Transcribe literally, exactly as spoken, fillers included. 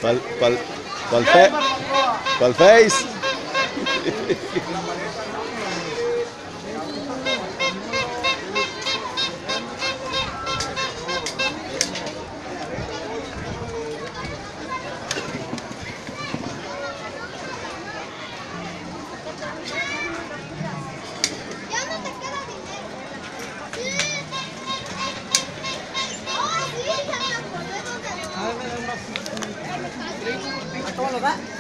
Pal, pal, pal, fe, pal face. ¿Cómo lo da?